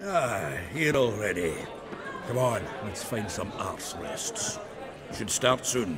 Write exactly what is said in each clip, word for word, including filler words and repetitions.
Ah, here already. Come on, let's find some arse rests. Should start soon.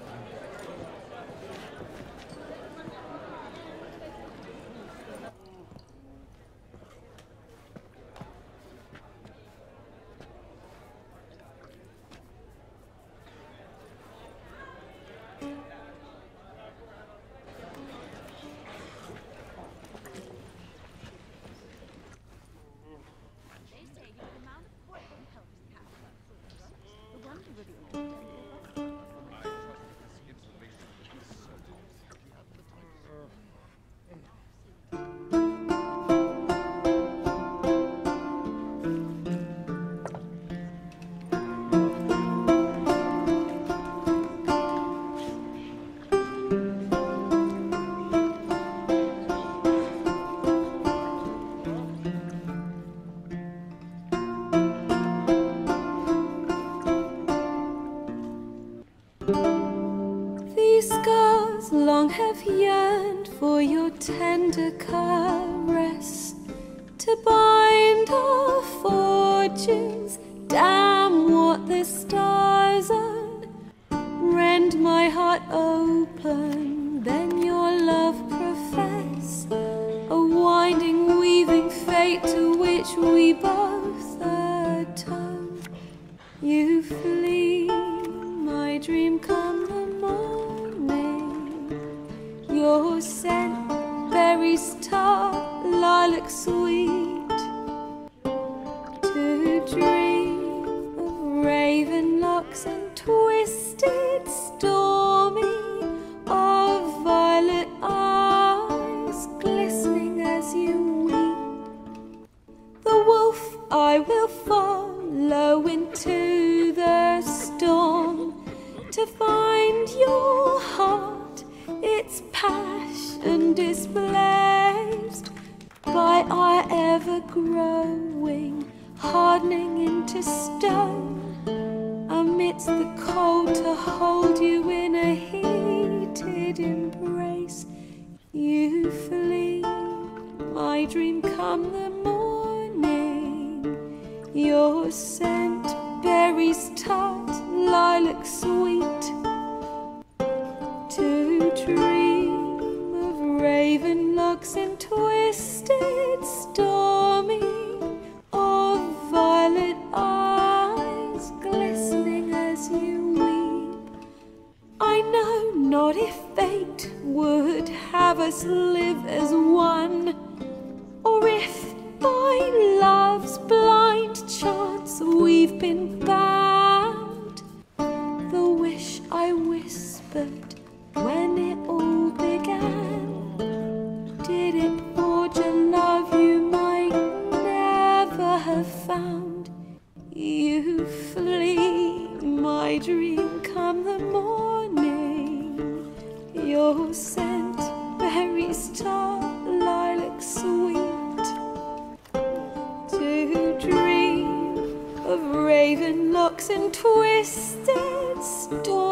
Long have yearned for your tender caress, to bind our fortunes. Damn what the stars own. Rend my heart open, then your love profess, a winding, weaving fate to which we both atone. You flee, my dream come the morning. Your scent, berries tart, lilac sweet, to dream of raven locks and twisted, stormy, of violet eyes glistening as you weep. The wolf I will follow into the storm, to find your heart, its passion displaced by our ever-growing, hardening into stone, amidst the cold to hold you in a heated embrace. You flee, my dream come the morning, your scent, berries tart, lilac sweet, to dream of raven locks and twisted, stormy, of violet eyes glistening as you weep. I know not if fate would have us live as one, or if by love's blind chance we've been bound. The wish I whispered when it all began, did it forge a love you might never have found? You flee, my dream come the morning, your scent, berries tart, lilac sweet, to dream of raven locks and twisted storm.